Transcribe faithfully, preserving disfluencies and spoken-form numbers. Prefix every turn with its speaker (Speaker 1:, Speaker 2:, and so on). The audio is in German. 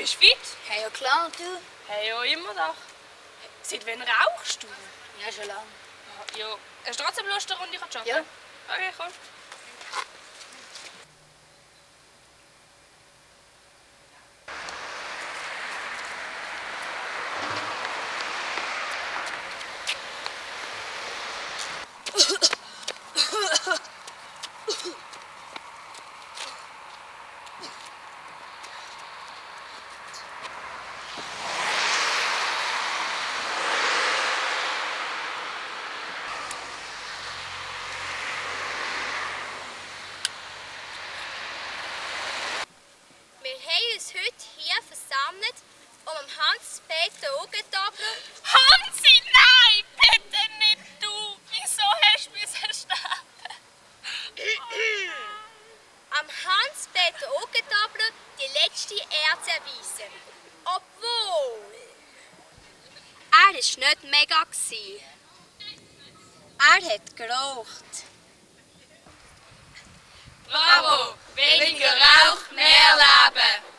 Speaker 1: Bist du fit?
Speaker 2: Hey, ja klar, du?
Speaker 1: Hey, ja, immer doch. Seit wann rauchst du?
Speaker 2: Ja, schon lange.
Speaker 1: Ja. Hast du trotzdem Lust, eine Runde zu joggen?
Speaker 2: Ja.
Speaker 1: Okay, komm.
Speaker 3: Wir haben uns heute hier versammelt, um am Hans-Peter Augenthaler.
Speaker 1: Hansi, nein! Bitte nicht du! Wieso hast du müssen sterben?
Speaker 3: am Hans-Peter Augenthaler die letzte Ehre zu erweisen. Obwohl... Er war nicht mega. Er hat geraucht.
Speaker 1: Bravo! Weniger Rauch, mehr Leben!